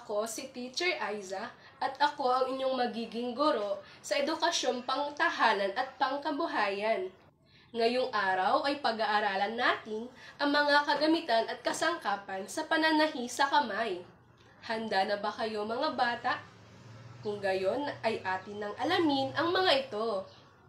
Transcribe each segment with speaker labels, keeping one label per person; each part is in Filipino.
Speaker 1: Ako si Teacher Aiza at ako ang inyong magiging guro sa edukasyong pangtahanan at pangkabuhayan. Ngayong araw ay pag-aaralan natin ang mga kagamitan at kasangkapan sa pananahi sa kamay. Handa na ba kayo mga bata? Kung gayon ay atin nang alamin ang mga ito.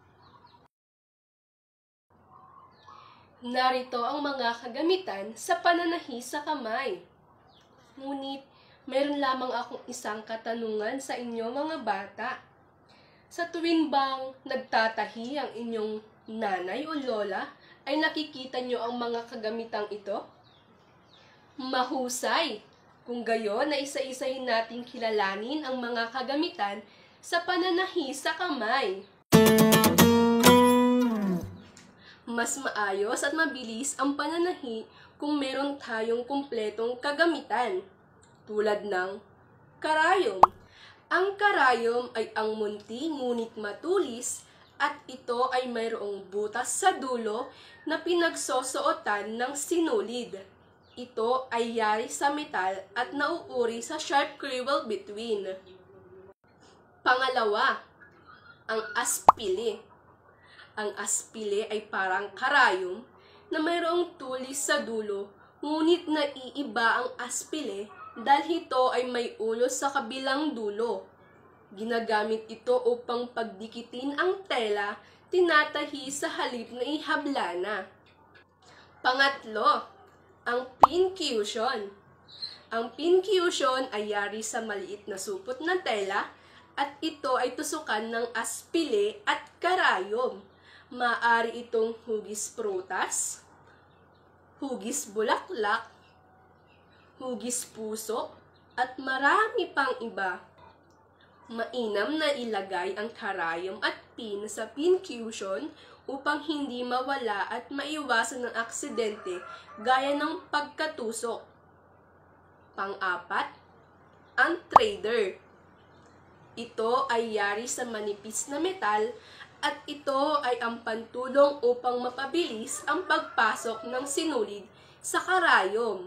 Speaker 1: Narito ang mga kagamitan sa pananahi sa kamay. Ngunit, meron lamang akong isang katanungan sa inyo mga bata. Sa tuwin bang nagtatahi ang inyong nanay o lola, ay nakikita nyo ang mga kagamitang ito? Mahusay! Kung gayon, na isa-isahin nating kilalanin ang mga kagamitan sa pananahi sa kamay. Mas maayos at mabilis ang pananahi kung meron tayong kumpletong kagamitan, tulad ng karayom. Ang karayom ay ang munti ngunit matulis at ito ay mayroong butas sa dulo na pinagsosuotan ng sinulid. Ito ay yari sa metal at nauuri sa sharp crewel between. Pangalawa, ang aspile. Ang aspile ay parang karayom na mayroong tulis sa dulo, ngunit naiiba ang aspile dahil ito ay may ulo sa kabilang dulo. Ginagamit ito upang pagdikitin ang tela, tinatahi sa halip na ihablana. Pangatlo, ang pincushion. Ang pincushion ay yari sa maliit na supot na tela at ito ay tusukan ng aspile at karayom. Maaari itong hugis prutas, hugis bulaklak, hugis puso, at marami pang iba. Mainam na ilagay ang karayom at pin sa pincushion upang hindi mawala at maiwasan ng aksidente gaya ng pagkatusok. Pang-apat, ang trader. Ito ay yari sa manipis na metal at ito ay ang pantulong upang mapabilis ang pagpasok ng sinulid sa karayom.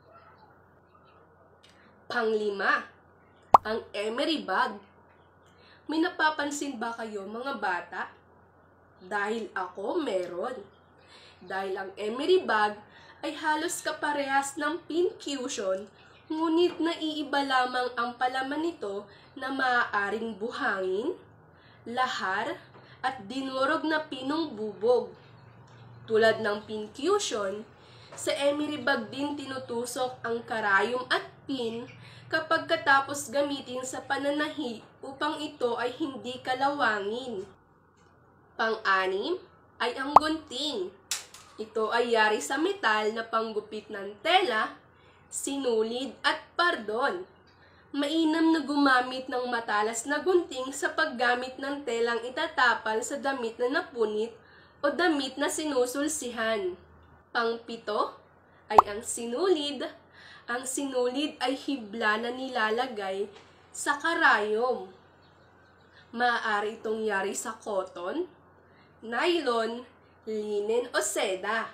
Speaker 1: Panglima, ang emery bag. May napapansin ba kayo mga bata? Dahil ako meron. Dahil ang emery bag ay halos kaparehas ng pincushion, ngunit naiiba lamang ang palaman nito na maaaring buhangin, lahar, at dinurog na pinong bubog. Tulad ng pincushion, sa emery bag din tinutusok ang karayom at pin kapag katapos gamitin sa pananahi upang ito ay hindi kalawangin. Pang-anim ay ang gunting. Ito ay yari sa metal na panggupit ng tela, sinulid at pardon. Mainam na gumamit ng matalas na gunting sa paggamit ng telang itatapal sa damit na napunit o damit na sinusulsihan. Pang-pito ay ang sinulid. Ang sinulid ay hibla na nilalagay sa karayom. Maaari itong yari sa cotton, nylon, linen o seda.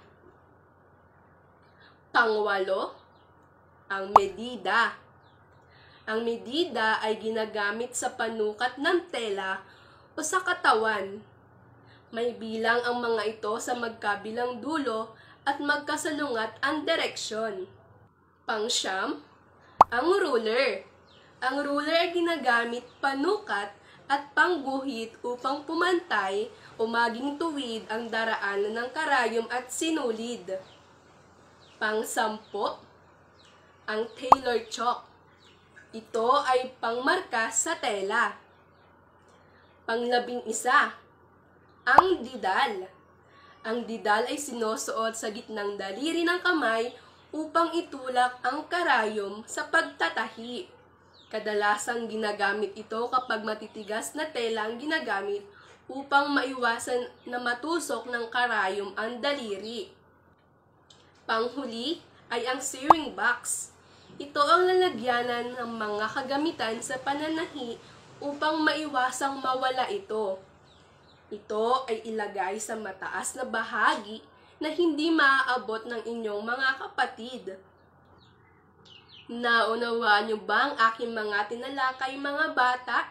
Speaker 1: Pang-walo, ang medida. Ang medida ay ginagamit sa panukat ng tela o sa katawan. May bilang ang mga ito sa magkabilang dulo at magkasalungat ang direksyon. Pang-siyam, ang ruler. Ang ruler ay ginagamit panukat at pangguhit upang pumantay o maging tuwid ang daraanan ng karayom at sinulid. Pang-sampo, ang tailor chalk. Ito ay pangmarka sa tela. Pang-11, ang didal. Ang didal ay sinusuot sa gitnang daliri ng kamay upang itulak ang karayom sa pagtatahi. Kadalasang ginagamit ito kapag matitigas na tela ang ginagamit upang maiwasan na matusok ng karayom ang daliri. Panghuli ay ang sewing box. Ito ang lalagyanan ng mga kagamitan sa pananahi upang maiwasang mawala ito. Ito ay ilagay sa mataas na bahagi na hindi maaabot ng inyong mga kapatid. Naunawaan niyo ba ang aking mga tinalakay, mga bata?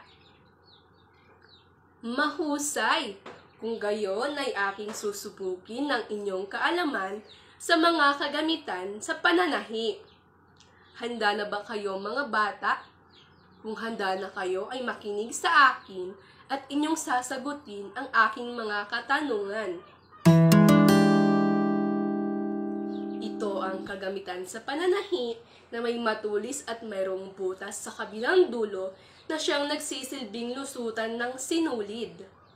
Speaker 1: Mahusay! Kung gayon ay aking susubukin ng inyong kaalaman sa mga kagamitan sa pananahi. Handa na ba kayo, mga bata? Kung handa na kayo ay makinig sa akin at inyong sasagutin ang aking mga katanungan. Ito ang kagamitan sa pananahi na may matulis at mayroong butas sa kabilang dulo na siyang nagsisilbing lusutan ng sinulid.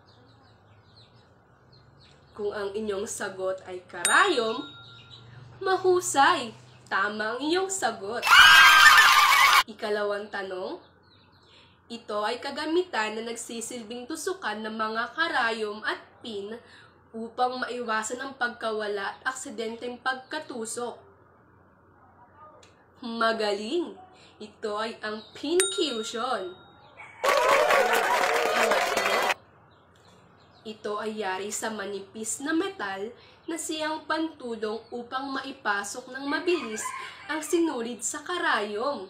Speaker 1: Kung ang inyong sagot ay karayom, mahusay! Tama ang iyong sagot. Ikalawang tanong, ito ay kagamitan na nagsisilbing tusukan ng mga karayom at pin upang maiwasan ang pagkawala at aksidenteng pagkatusok. Magaling! Ito ay ang pin fusion. Ito ay yari sa manipis na metal na siyang pantulong upang maipasok ng mabilis ang sinulid sa karayom.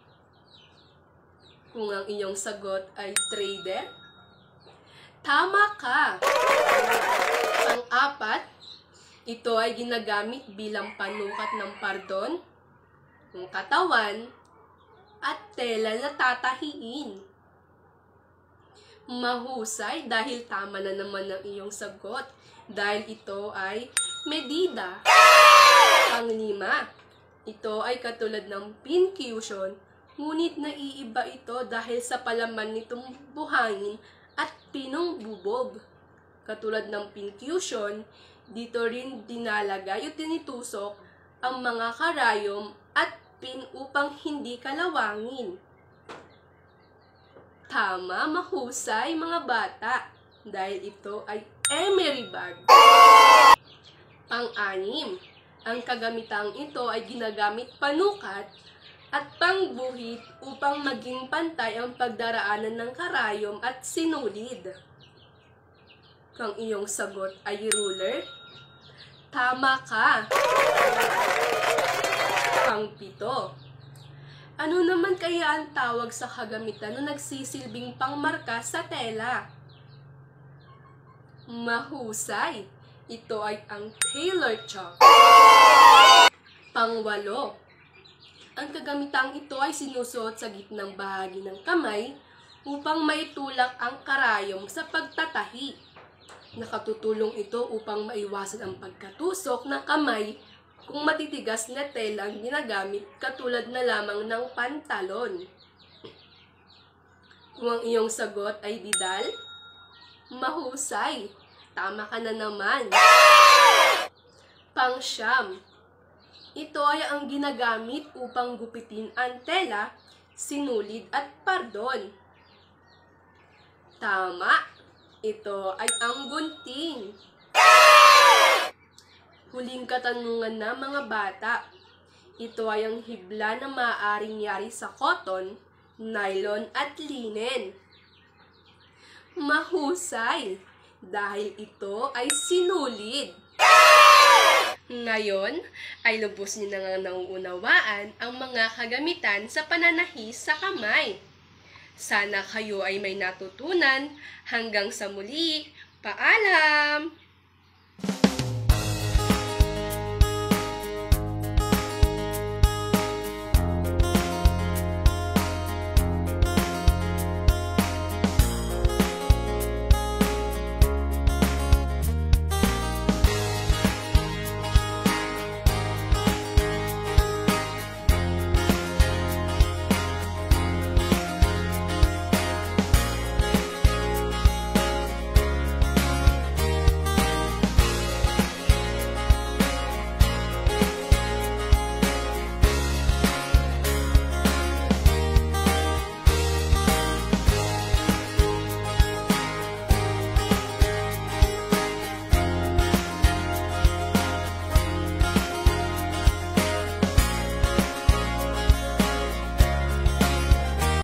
Speaker 1: Kung ang iyong sagot ay trader, tama ka! Pang-apat, ito ay ginagamit bilang panukat ng pardon, ng katawan, at tela na tatahiin. Mahusay dahil tama na naman ang iyong sagot dahil ito ay medida. Pang-lima, ito ay katulad ng pin fusion, ngunit naiiba ito dahil sa palaman nitong buhangin at pinong bubog. Katulad ng pin fusion, dito rin dinalagay o tinitusok ang mga karayom at pin upang hindi kalawangin. Tama, mahusay, mga bata, dahil ito ay emery bag. Pang-anim, ang kagamitang ito ay ginagamit panukat at pangguhit upang maging pantay ang pagdaraanan ng karayom at sinulid. Kung iyong sagot ay ruler, tama ka! Pang-pito, ano naman kaya ang tawag sa kagamitan na nagsisilbing pangmarka sa tela? Mahusay! Ito ay ang tailor chalk. Pang-walo, ang kagamitang ito ay sinusuot sa gitnang bahagi ng kamay upang maitulak ang karayom sa pagtatahi. Nakatutulong ito upang maiwasan ang pagkatusok ng kamay kung matitigas na tela ang ginagamit katulad na lamang ng pantalon. Kung ang iyong sagot ay didal, mahusay! Tama ka na naman. Pang-siyam, ito ay ang ginagamit upang gupitin ang tela, sinulid at pardon. Tama! Ito ay ang gunting. Huling katanungan na, mga bata. Ito ay ang hibla na maaaring yari sa cotton, nylon at linen. Mahusay! Dahil ito ay sinulid. Ngayon ay lubos niyo na nga nauunawaan ang mga kagamitan sa pananahi sa kamay. Sana kayo ay may natutunan. Hanggang sa muli. Paalam!